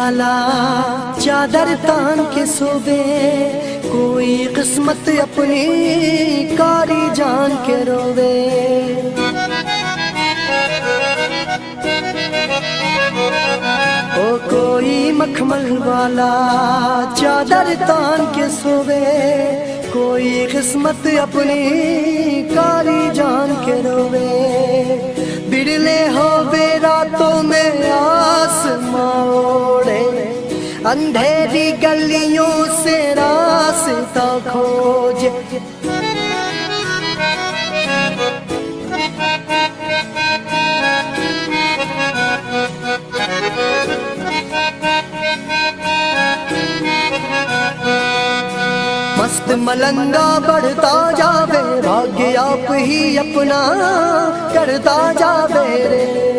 वाला चादर तान के सोवे, कोई किस्मत अपनी कारी जान के रोवे। ओ कोई मखमल वाला चादर तान के सोवे, कोई किस्मत अपनी कारी जान के रोवे। बिरले होवे रातों में आसमां ओढ़े, अंधेरी गलियों से रास्ता खोजे। मस्त मलंगा बढ़ता जावे, भाग्य आप ही अपना करता जावे रे।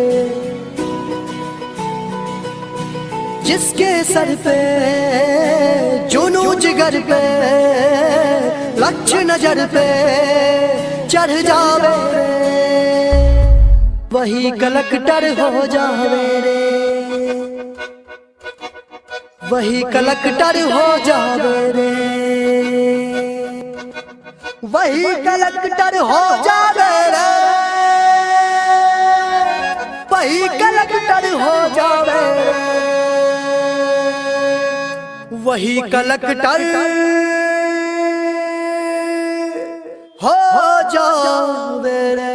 जिसके सर पे जुनू जिगर पे लक्ष्य नजर पे चढ़ जावे रे, वही कलेक्टर हो जावे रे, वही कलेक्टर हो जावे रे, वही कलेक्टर हो जावे रे, वही कलेक्टर हो जावे रे, वही कलेक्टर हो जावे रे।